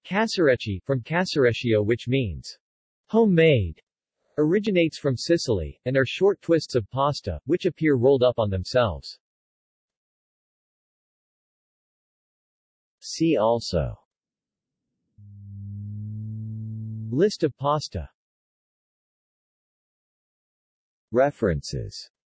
Casarecce, from Casareccio, which means homemade, originates from Sicily, and are short twists of pasta, which appear rolled up on themselves. See also: List of pasta. References